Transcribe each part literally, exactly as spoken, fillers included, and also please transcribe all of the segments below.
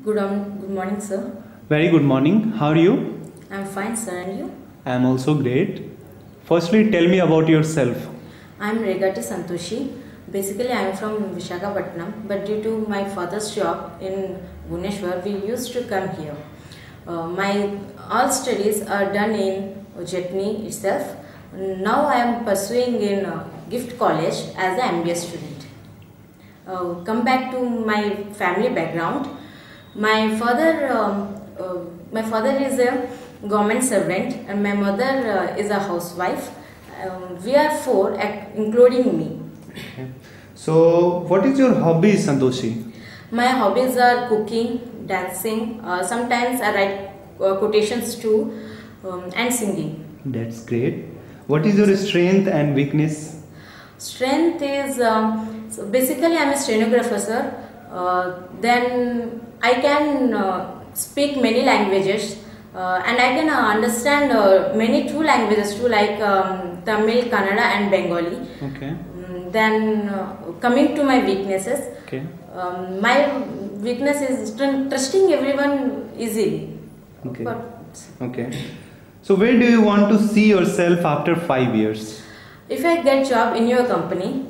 Good, um, good morning, sir. Very good morning. How are you? I'm fine, sir. And you? I am also great. Firstly, tell me about yourself. I'm Regati Santoshi. Basically, I'm from Visakhapatnam, but due to my father's job in Bhubaneswar, we used to come here. Uh, my all studies are done in Jetni itself. Now I am pursuing in uh, Gift College as an M B A student. Uh, come back to my family background. My father, um, uh, my father is a government servant, and my mother uh, is a housewife. Um, we are four, including me. Okay. So, what is your hobby, Santoshi? My hobbies are cooking, dancing. Uh, sometimes I write uh, quotations too, um, and singing. That's great. What is your strength and weakness? Strength is um, so basically I'm a stenographer, sir. Uh, then I can uh, speak many languages uh, and I can uh, understand uh, many true languages too, like um, Tamil, Kannada and Bengali. Okay. Um, then uh, coming to my weaknesses, Okay. um, my weakness is tr- trusting everyone easily. Okay. But Okay. So, where do you want to see yourself after five years? if I get job in your company,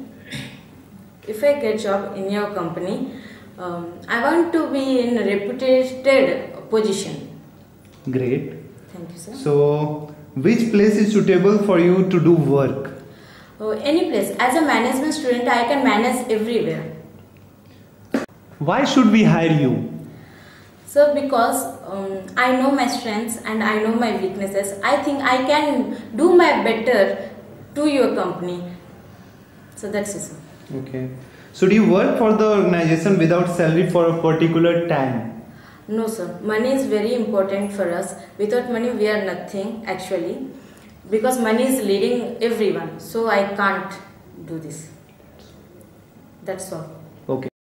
if I get job in your company, um, I want to be in a reputed position. Great. Thank you, sir. So, which place is suitable for you to do work? Uh, any place. As a management student, I can manage everywhere. Why should we hire you? So, because um, I know my strengths and I know my weaknesses, I think I can do my better to your company. So that's it, sir. Okay. So, do you work for the organization without salary for a particular time? No, sir. Money is very important for us. Without money, we are nothing actually. Because money is leading everyone. So I can't do this. That's all. Okay.